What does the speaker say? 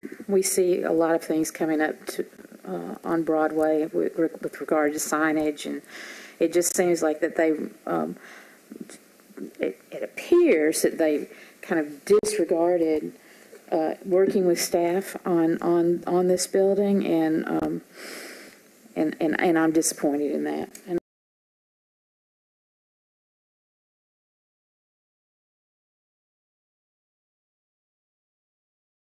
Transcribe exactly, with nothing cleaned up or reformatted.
we see a lot of things coming up to, uh, on Broadway with, with regard to signage, and it just seems like that they, um, it, it appears that they kind of disregarded uh, working with staff on, on, on this building, and, um, and, and, and I'm disappointed in that. And